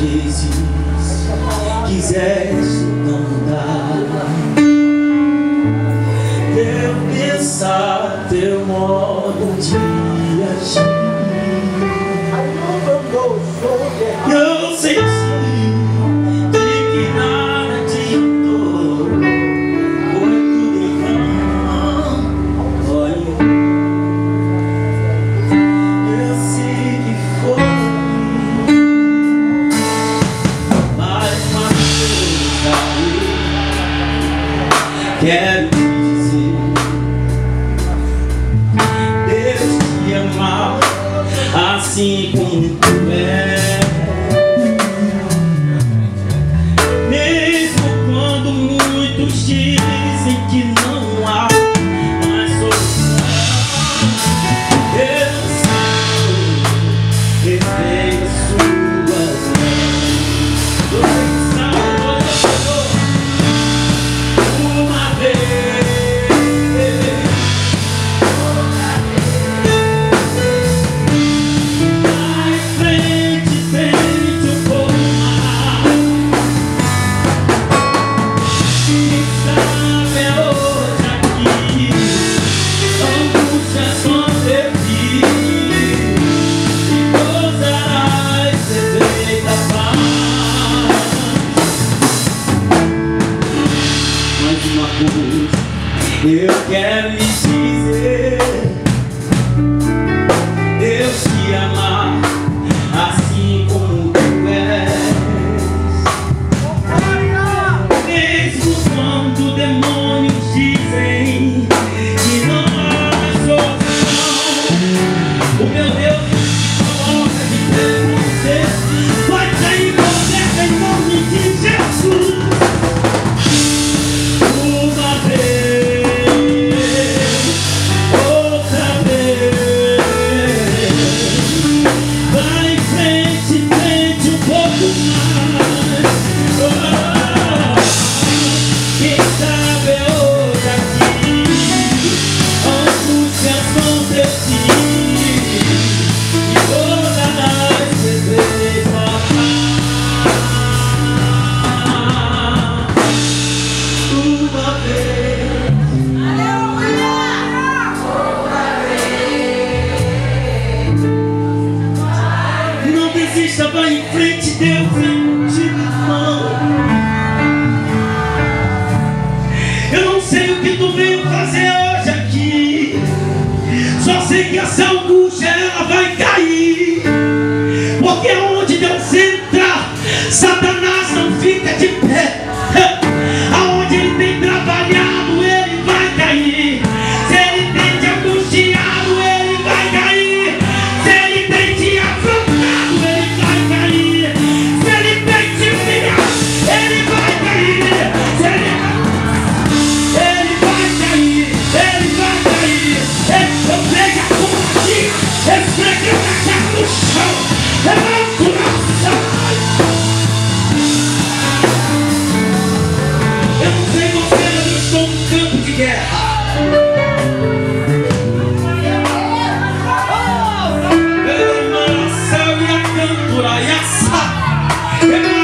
vezes quiseste não mudar teu pensar, teu modo de agir. Eu senti de que nada adiantou, foi tudo errado. Eu sei que foi, mas uma coisa eu quero te dizer: Deus te ama assim como tu és. Mesmo quando muitos dizem que não há mais solução, eu sei que veio as suas mãos. Uma vez, vai frente, frente um pouco mais. Quem sabe é hoje aqui, angústias vão ter fim e gozarás perfeita paz. Mas uma coisa eu quero lhe dizer: Deus te ama assim como tu és. Mesmo quando demônios dizem que não há mais solução, o meu Deus coloca de pé pra você. Vai sair completa em nome de Jesus. Uma vez, outra vez, vai em frente, frente um pouco mais. Oh, quem sabe é hoje aqui, angústias vão ter fim e gozarás perfeita paz. Uma vez, não desista, vai em frente, Deus é contigo, irmão. Eu não sei o que tu veio fazer hoje aqui, só sei que essa angústia ela vai cair, porque onde Deus entra, Satanás não fica de pé. Aonde ele tem trabalhado, ele vai cair. Se ele tem te angustiado, ele vai cair. Se ele tem te afrontado, ele vai cair. Se ele tem te humilhado, ele vai cair. Se ele vai cair, ele vai cair. Eu pego a pomadinha, esfrega a cara no chão, levanta o coração. Eu não sei você, mas eu estou no campo de guerra. Eu não sei a cantora e a